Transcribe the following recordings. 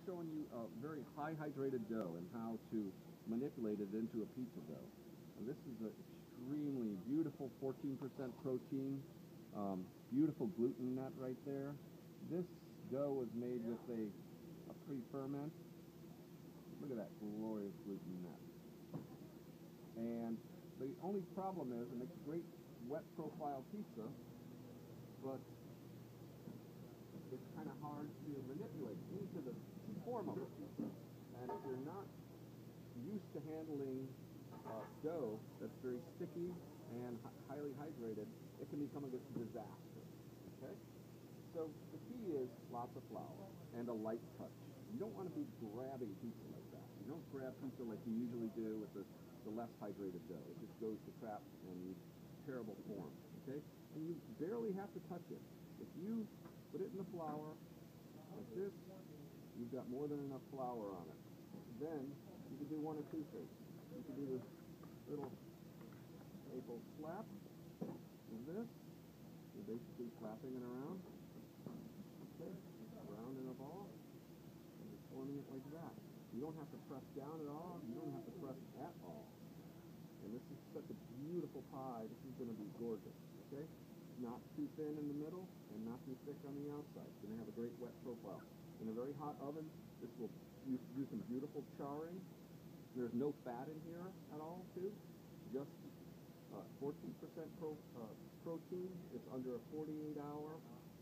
showing you a very high hydrated dough and how to manipulate it into a pizza dough. And this is an extremely beautiful 14% protein, beautiful gluten nut right there. This dough was made with a pre-ferment. Look at that glorious gluten nut. And the only problem is it makes a great wet profile pizza, but it's kind of hard to manipulate into the form of a pizza. And if you're not used to handling dough that's very sticky and highly hydrated, it can become a disaster. Okay? So the key is lots of flour and a light touch. You don't want to be grabbing pizza like that. You don't grab pizza like you usually do with the less hydrated dough. It just goes to crap and terrible form. Okay? And you barely have to touch it. If you put it in the flour like this, you've got more than enough flour on it. Then you can do one or two things. You can do this little maple slap with this. You're basically slapping it around. Okay, around in a ball. And you're forming it like that. You don't have to press down at all. You don't have to press at all. And this is such a beautiful pie. This is going to be gorgeous. Okay? Not too thin in the middle and not too thick on the outside. It's going to have a great wet profile. In a very hot oven, this will do some beautiful charring. There's no fat in here at all, too. Just 14% protein. It's under a 48-hour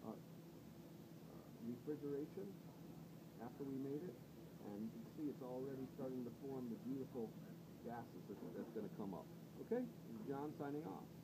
refrigeration after we made it. And you can see it's already starting to form the beautiful gases that's going to come up. Okay? John signing off.